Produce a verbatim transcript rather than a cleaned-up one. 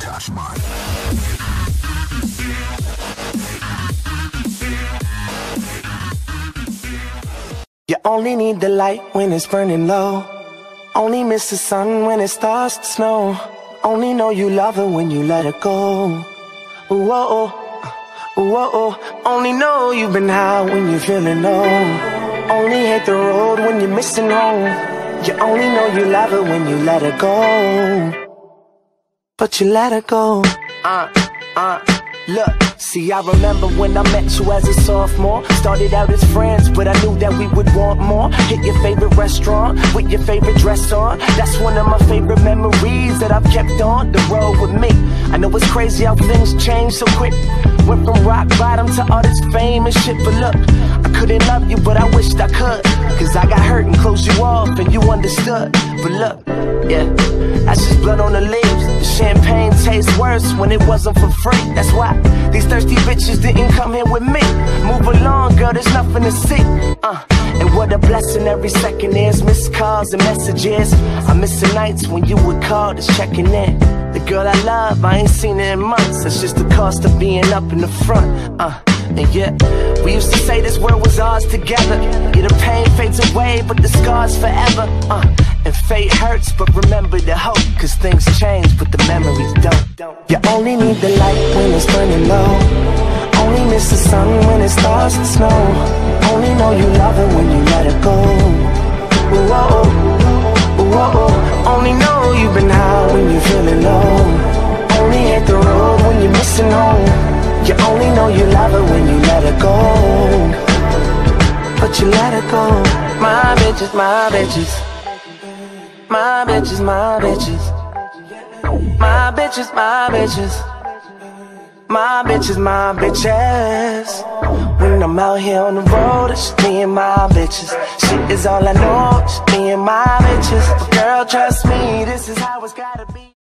touch mine. You only need the light when it's burning low. Only miss the sun when it starts to snow. Only know you love her when you let her go. Whoa, whoa. Only know you've been high when you're feeling low. Only hate the road when you're missing home. You only know you love her when you let her go. But you let her go. Uh, uh, look. See, I remember when I met you as a sophomore. Started out as friends, but I knew that we would want more. Hit your favorite restaurant with your favorite dress on. That's one of my favorite memories that I've kept on the road with me. I know it's crazy how things change so quick. Went from rock bottom to all this fame and shit. But look, I couldn't love you, but I wished I could. Cause I got hurt and closed you off and you understood. But look, yeah, that's just blood on the leaves. The champagne tastes worse when it wasn't for free. That's why these thirsty bitches didn't come here with me. Move along, girl, there's nothing to see. Uh, and what a blessing every second is. Missed calls and messages. I miss the nights when you would call, just checking in. The girl I love, I ain't seen her in months. That's just the cost of being up in the front. Uh, and yeah, we used to say this world was ours together. Yeah, the pain fades away, but the scars forever. Uh, and fate hurts, but remember the hope. Cause things change, but the memories don't. You only need the light when it's burning low. Only miss the sun when it starts to snow. Only know you love her when you let her go. Whoa, whoa. Only know you've been high when you're feeling low. Only hit the road when you're missing home. You only know you love her when you let her go. But you let her go. My bitches, my bitches. My bitches, my bitches. My bitches, my bitches. My bitches, my bitches. When I'm out here on the road, it's me and my bitches. Shit is all I know, it's me and my bitches. But girl, trust me, this is how it's gotta be.